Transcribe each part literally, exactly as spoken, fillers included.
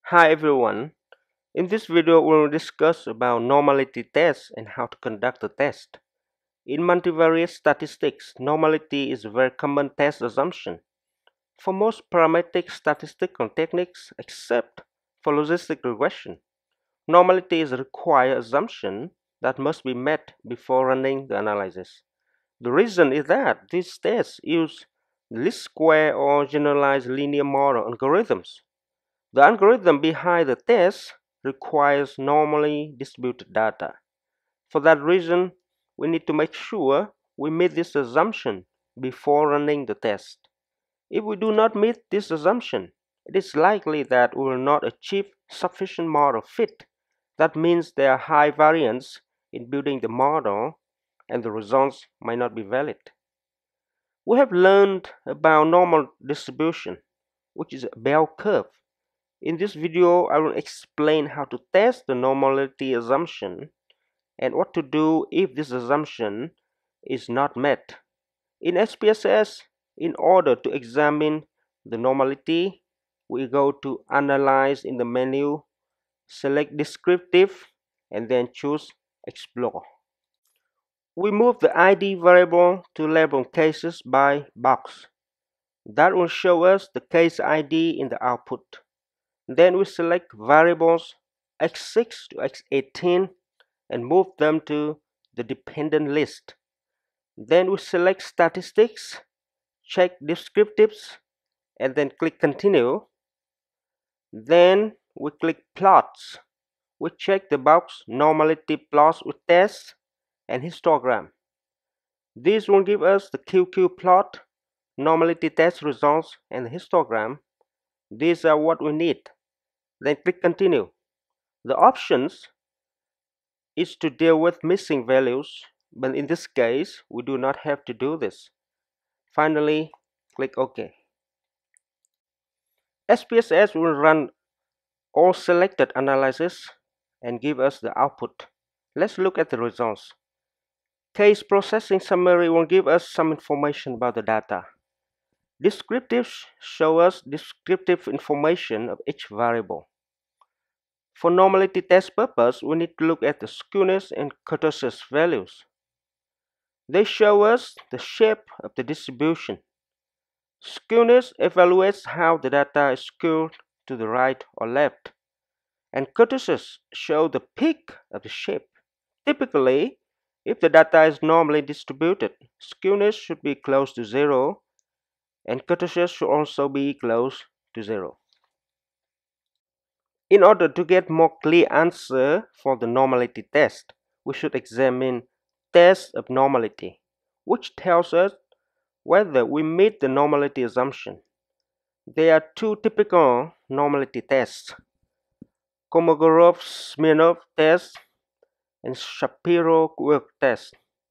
Hi everyone. In this video we'll discuss about normality tests and how to conduct the test. In multivariate statistics, normality is a very common test assumption. For most parametric statistical techniques except for logistic regression, normality is a required assumption that must be met before running the analysis. The reason is that these tests use least square or generalized linear model algorithms. The algorithm behind the test requires normally distributed data. For that reason, we need to make sure we meet this assumption before running the test. If we do not meet this assumption, it is likely that we will not achieve sufficient model fit. That means there are high variance in building the model and the results might not be valid. We have learned about normal distribution, which is a bell curve. In this video, I will explain how to test the normality assumption and what to do if this assumption is not met. In S P S S, in order to examine the normality, we go to Analyze in the menu, select Descriptive, and then choose Explore. We move the I D variable to label cases by box. That will show us the case I D in the output. Then we select variables x six to x eighteen and move them to the dependent list. Then we select statistics, check descriptives, and then click continue. Then we click plots. We check the box normality plots with tests and histogram. This will give us the Q Q plot, normality test results, and the histogram. These are what we need. Then click continue. The options is to deal with missing values, but in this case we do not have to do this. Finally, click OK. S P S S will run all selected analysis and give us the output. Let's look at the results. Case processing summary will give us some information about the data. Descriptives show us descriptive information of each variable. For normality test purpose, we need to look at the skewness and kurtosis values. They show us the shape of the distribution. Skewness evaluates how the data is skewed to the right or left, and kurtosis show the peak of the shape. Typically, if the data is normally distributed, skewness should be close to zero, and kurtosis should also be close to zero. In order to get more clear answer for the normality test, we should examine test of normality, which tells us whether we meet the normality assumption. There are two typical normality tests: Kolmogorov-Smirnov test and Shapiro-Wilk test.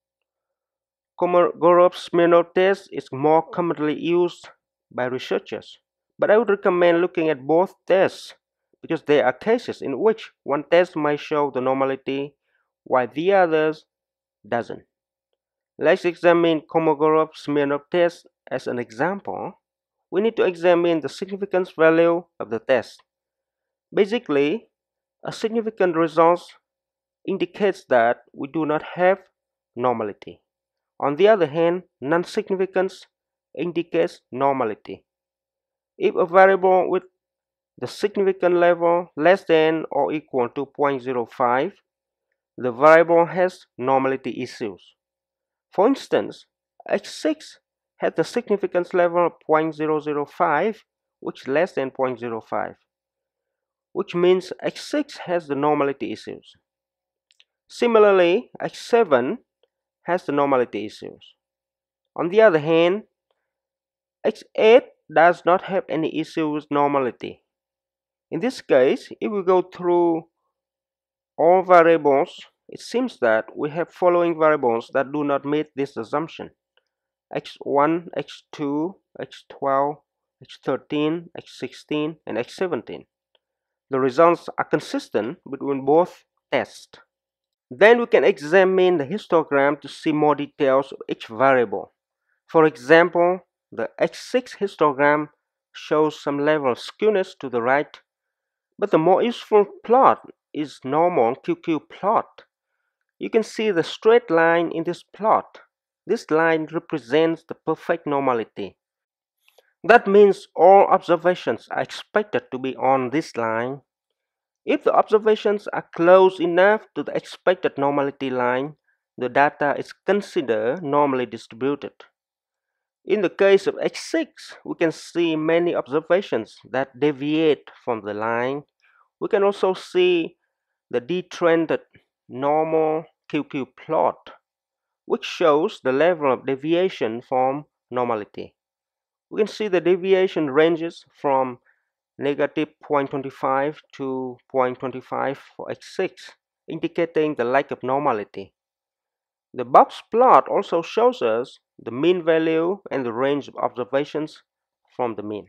Kolmogorov-Smirnov test is more commonly used by researchers, but I would recommend looking at both tests because there are cases in which one test might show the normality while the others doesn't. Let's examine Kolmogorov-Smirnov test as an example. We need to examine the significance value of the test. Basically, a significant result indicates that we do not have normality. On the other hand, non-significance indicates normality. If a variable with the significant level less than or equal to zero point zero five, the variable has normality issues. For instance, x six has the significance level of zero point zero zero five, which is less than zero point zero five, which means x six has the normality issues. Similarly, x seven has the normality issues. On the other hand, x eight does not have any issue with normality. In this case, if we go through all variables, it seems that we have following variables that do not meet this assumption: x one, x two, x twelve, x thirteen, x sixteen, and x seventeen. The results are consistent between both tests. Then we can examine the histogram to see more details of each variable. For example, the x six histogram shows some level of skewness to the right, But the more useful plot is normal Q Q plot. You can see the straight line in this plot. This line represents the perfect normality. That means all observations are expected to be on this line. If the observations are close enough to the expected normality line, the data is considered normally distributed. In the case of X six, we can see many observations that deviate from the line. We can also see the detrended normal Q Q plot, which shows the level of deviation from normality. We can see the deviation ranges from negative zero point two five to zero point two five for X six, indicating the lack of normality. The box plot also shows us the mean value and the range of observations from the mean.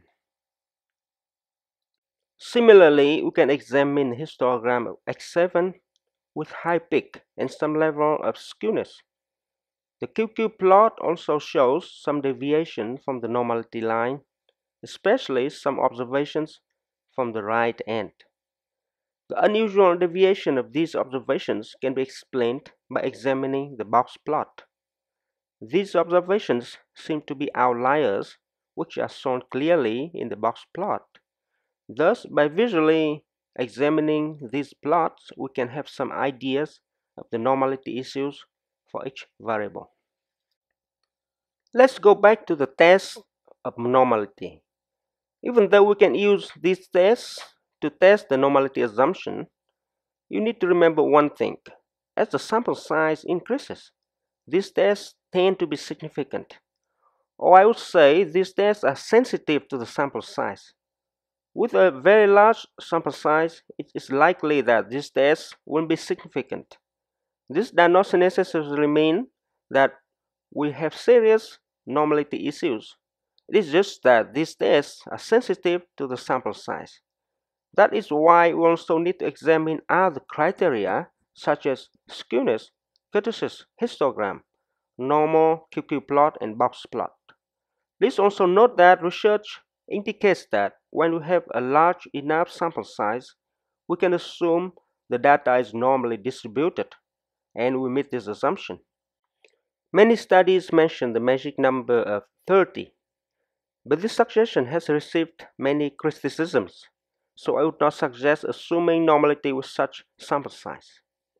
Similarly, we can examine the histogram of X seven with high peak and some level of skewness. The Q Q plot also shows some deviation from the normality line, especially some observations from the right end. The unusual deviation of these observations can be explained by examining the box plot. These observations seem to be outliers, which are shown clearly in the box plot. Thus, by visually examining these plots, we can have some ideas of the normality issues for each variable. Let's go back to the test of normality. Even though we can use these tests to test the normality assumption, you need to remember one thing. As the sample size increases, these tests tend to be significant. Or I would say these tests are sensitive to the sample size. With a very large sample size, it is likely that these tests will be significant. This does not necessarily mean that we have serious normality issues. It is just that these tests are sensitive to the sample size. That is why we also need to examine other criteria such as skewness, kurtosis, histogram, normal Q Q plot, and box plot. Please also note that research indicates that when we have a large enough sample size, we can assume the data is normally distributed, and we meet this assumption. Many studies mention the magic number of thirty, but this suggestion has received many criticisms, so I would not suggest assuming normality with such sample size.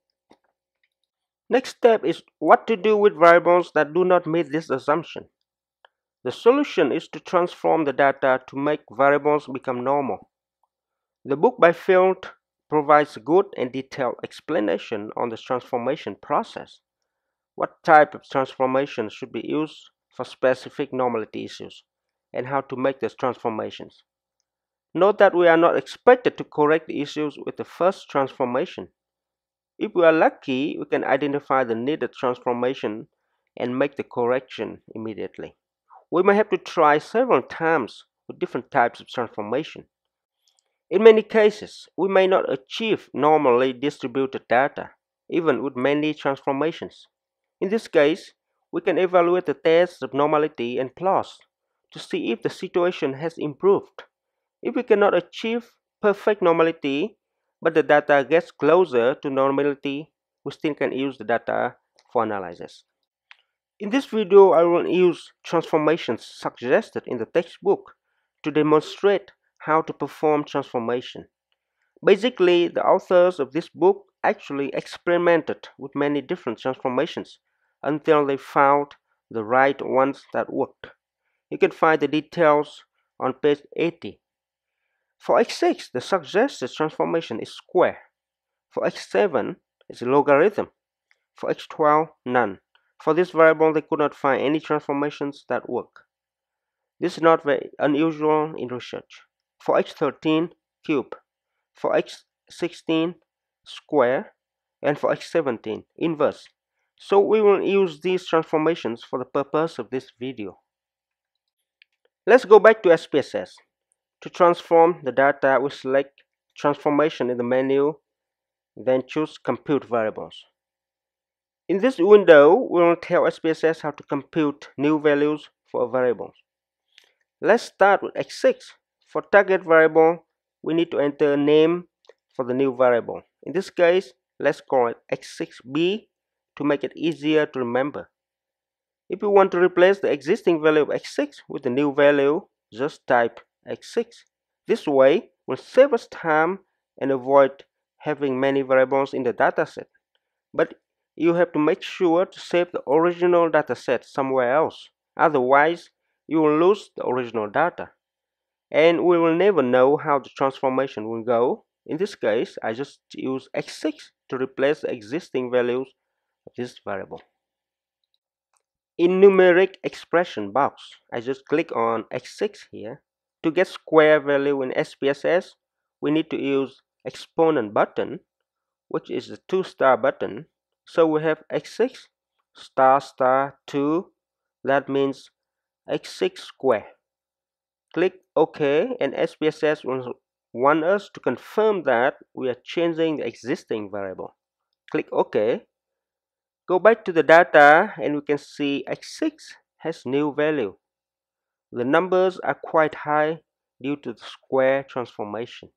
Next step is what to do with variables that do not meet this assumption. The solution is to transform the data to make variables become normal. The book by Field provides a good and detailed explanation on the transformation process. What type of transformation should be used for specific normality issues, and how to make these transformations. Note that we are not expected to correct the issues with the first transformation. If we are lucky, we can identify the needed transformation and make the correction immediately. We may have to try several times with different types of transformation. In many cases, we may not achieve normally distributed data, even with many transformations. In this case, we can evaluate the tests of normality and plots to see if the situation has improved. If we cannot achieve perfect normality, but the data gets closer to normality, we still can use the data for analysis. In this video, I will use transformations suggested in the textbook to demonstrate how to perform transformation. Basically, the authors of this book actually experimented with many different transformations until they found the right ones that worked. You can find the details on page eighty. For X six, the suggested transformation is square. For X seven, it's logarithm. For X twelve, none. For this variable, they could not find any transformations that work. This is not very unusual in research. For X thirteen, cube. For X sixteen, square. And for X seventeen, inverse. So we will use these transformations for the purpose of this video. Let's go back to S P S S. To transform the data, we select transformation in the menu, then choose compute variables. In this window, we will tell S P S S how to compute new values for a variable. Let's start with X six. For target variable, we need to enter a name for the new variable. In this case, let's call it x six b to make it easier to remember. If you want to replace the existing value of x six with the new value, just type x six. This way will save us time and avoid having many variables in the dataset. But you have to make sure to save the original dataset somewhere else. Otherwise, you will lose the original data. And we will never know how the transformation will go. In this case, I just use x six to replace the existing values of this variable. In numeric expression box, I just click on x six here. To get square value in S P S S, we need to use exponent button, which is the two star button. So we have x six star star two, that means x six square. Click OK, and S P S S will want us to confirm that we are changing the existing variable. Click OK. Go back to the data and we can see x six has new value. The numbers are quite high due to the square transformation.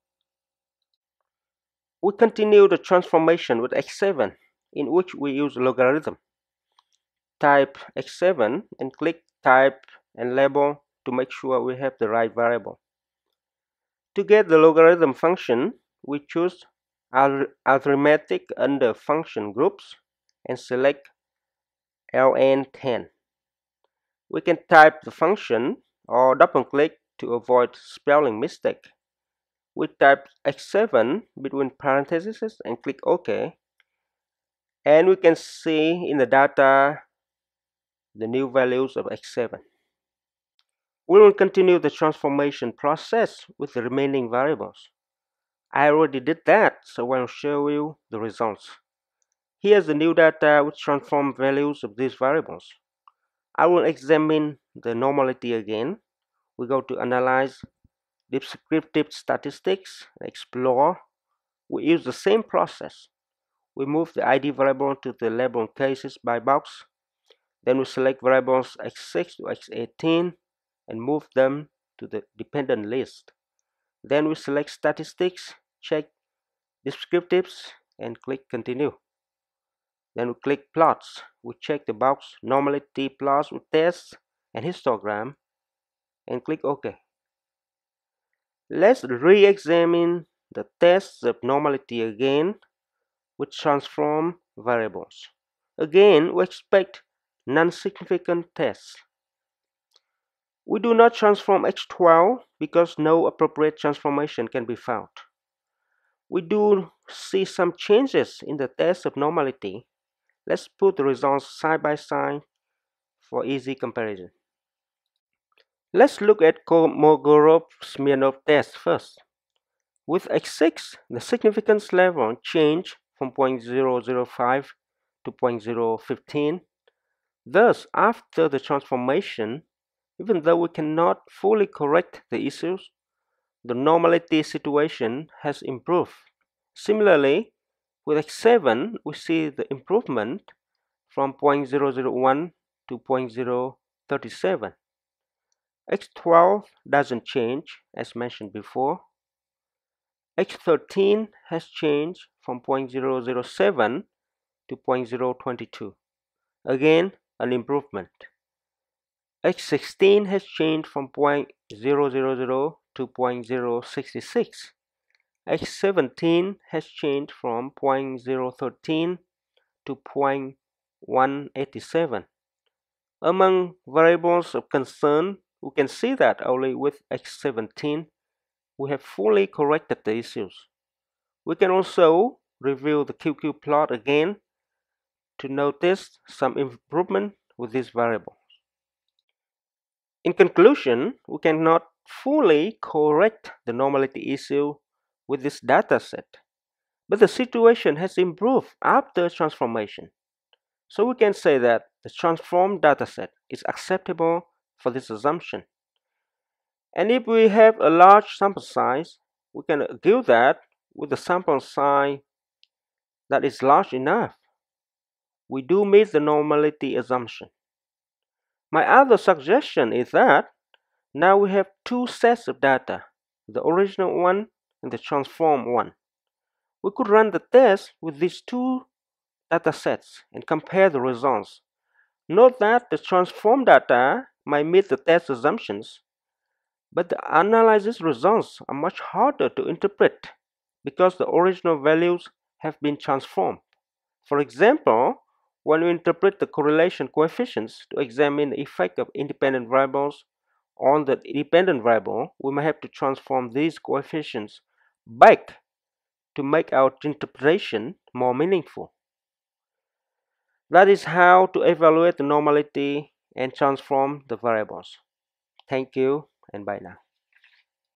We continue the transformation with x seven, in which we use logarithm. Type x seven and click type and label to make sure we have the right variable. To get the logarithm function, we choose arithmetic under function groups and select L N ten. We can type the function or double click to avoid spelling mistake. We type x seven between parentheses and click OK. And we can see in the data the new values of x seven. We will continue the transformation process with the remaining variables. I already did that, so I'll show you the results. Here's the new data with transformed values of these variables. I will examine the normality again. We go to Analyze, Descriptive Statistics, Explore. We use the same process. We move the I D variable to the label cases by box. Then we select variables x six to x eighteen and move them to the dependent list. Then we select Statistics, check Descriptives, and click Continue. Then we click Plots. We check the box Normality Plots with Tests and Histogram and click OK. Let's re-examine the tests of normality again with transform variables. Again, we expect non-significant tests. We do not transform x twelve because no appropriate transformation can be found. We do see some changes in the test of normality. Let's put the results side by side for easy comparison. Let's look at Kolmogorov-Smirnov test first. With x six, the significance level changed from zero point zero zero five to zero point zero one five. Thus, after the transformation, even though we cannot fully correct the issues, the normality situation has improved. Similarly, with x seven, we see the improvement from zero point zero zero one to zero point zero three seven. x twelve doesn't change, as mentioned before. x thirteen has changed from zero point zero zero seven to zero point zero two two. Again, an improvement. x sixteen has changed from zero point zero zero zero to zero point zero six six. x seventeen has changed from zero point zero one three to zero point one eight seven. Among variables of concern, we can see that only with x seventeen we have fully corrected the issues. We can also review the Q Q plot again to notice some improvement with this variable. In conclusion, we cannot fully correct the normality issue with this dataset, but the situation has improved after transformation. So we can say that the transformed dataset is acceptable for this assumption. And if we have a large sample size, we can argue that with the sample size that is large enough, we do meet the normality assumption. My other suggestion is that now we have two sets of data, the original one and the transformed one. We could run the test with these two data sets and compare the results. Note that the transformed data might meet the test assumptions, but the analysis results are much harder to interpret because the original values have been transformed. For example, when we interpret the correlation coefficients to examine the effect of independent variables on the dependent variable, we may have to transform these coefficients back to make our interpretation more meaningful. That is how to evaluate the normality and transform the variables. Thank you and bye now.